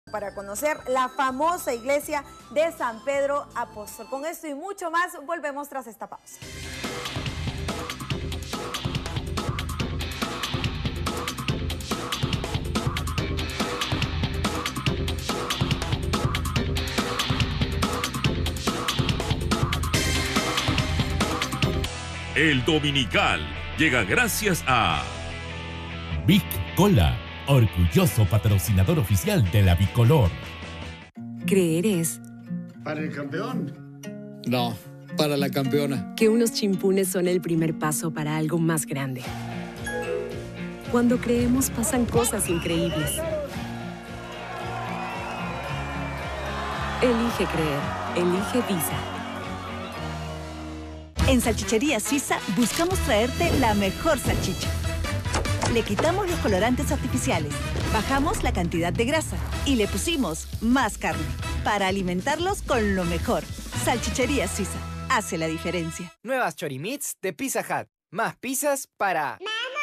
para conocer la famosa iglesia de San Pedro Apóstol. Con esto y mucho más, volvemos tras esta pausa. El Dominical llega gracias a Big Cola, orgulloso patrocinador oficial de la Bicolor. Creer es... ¿Para el campeón? No, para la campeona. Que unos chimpunes son el primer paso para algo más grande. Cuando creemos pasan cosas increíbles. Elige creer. Elige Visa. En Salchichería Suiza buscamos traerte la mejor salchicha. Le quitamos los colorantes artificiales, bajamos la cantidad de grasa y le pusimos más carne para alimentarlos con lo mejor. Salchichería Suiza hace la diferencia. Nuevas Chorimits de Pizza Hut. Más pizzas para...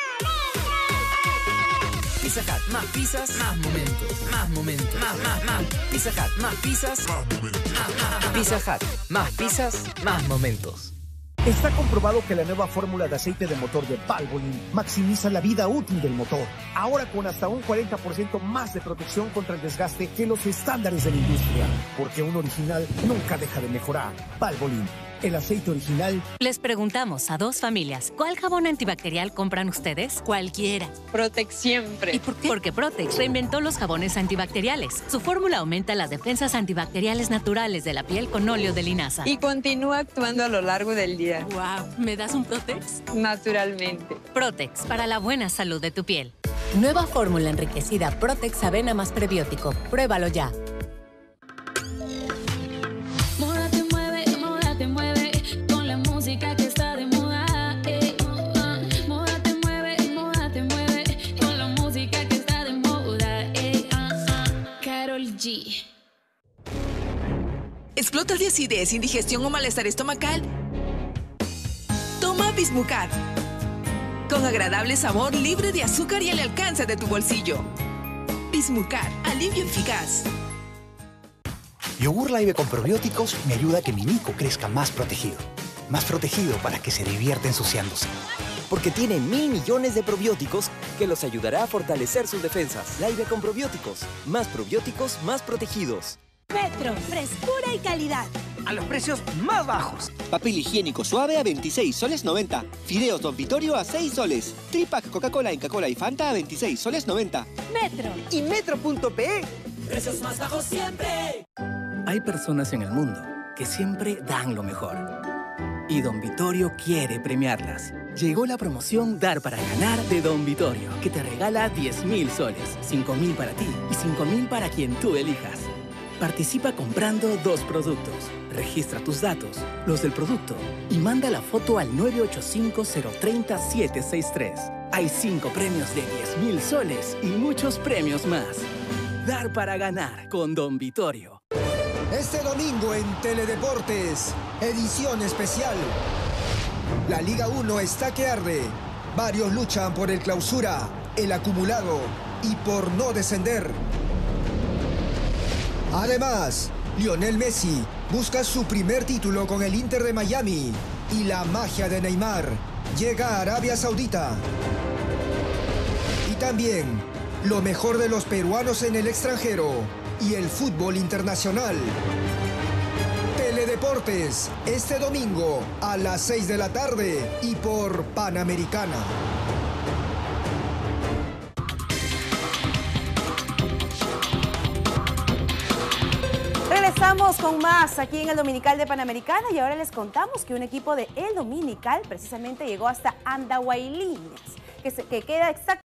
Pizza Hut, más pizzas, más momentos, más momentos, más. Pizza Hut, más pizzas, más momentos. Pizza Hut, más pizzas, más momentos. Está comprobado que la nueva fórmula de aceite de motor de Valvoline maximiza la vida útil del motor. Ahora con hasta un 40% más de protección contra el desgaste que los estándares de la industria. Porque un original nunca deja de mejorar. Valvoline, el aceite original. Les preguntamos a dos familias, ¿cuál jabón antibacterial compran ustedes? Cualquiera. Protex siempre. ¿Y por qué? Porque Protex reinventó los jabones antibacteriales. Su fórmula aumenta las defensas antibacteriales naturales de la piel con óleo de linaza. Y continúa actuando a lo largo del día. ¡Wow! ¿Me das un Protex? Naturalmente. Protex, para la buena salud de tu piel. Nueva fórmula enriquecida Protex Avena más prebiótico. Pruébalo ya. Moda te mueve con la música que está de moda. Moda te mueve con la música que está de moda. Karol G. ¿Explotas de acidez, indigestión o malestar estomacal? Toma Bismucat. Con agradable sabor, libre de azúcar y al alcance de tu bolsillo. Bismucat, alivio eficaz. Yogur Live con probióticos me ayuda a que mi mico crezca más protegido. Más protegido para que se divierta ensuciándose. Porque tiene 1000 millones de probióticos que los ayudará a fortalecer sus defensas. Live con probióticos, más protegidos. Metro, frescura y calidad. A los precios más bajos. Papel higiénico suave a 26 soles 90. Fideos Don Vittorio a 6 soles. Tripack Coca-Cola, Inca-Cola y Fanta a 26 soles 90. Metro. Y Metro.pe. Precios más bajos siempre. Hay personas en el mundo que siempre dan lo mejor. Y Don Vittorio quiere premiarlas. Llegó la promoción Dar para Ganar de Don Vittorio, que te regala 10.000 soles, 5.000 para ti y 5.000 para quien tú elijas. Participa comprando 2 productos. Registra tus datos, los del producto, y manda la foto al 985-030-763. Hay 5 premios de 10.000 soles y muchos premios más. Dar para Ganar con Don Vittorio. Este domingo en Teledeportes, edición especial. La Liga 1 está que arde. Varios luchan por el clausura, el acumulado y por no descender. Además, Lionel Messi busca su primer título con el Inter de Miami y la magia de Neymar llega a Arabia Saudita. Y también lo mejor de los peruanos en el extranjero y el fútbol internacional. Teledeportes, este domingo a las 6 de la tarde y por Panamericana. Regresamos con más aquí en el Dominical de Panamericana y ahora les contamos que un equipo de El Dominical precisamente llegó hasta Andahuaylinas, que queda exactamente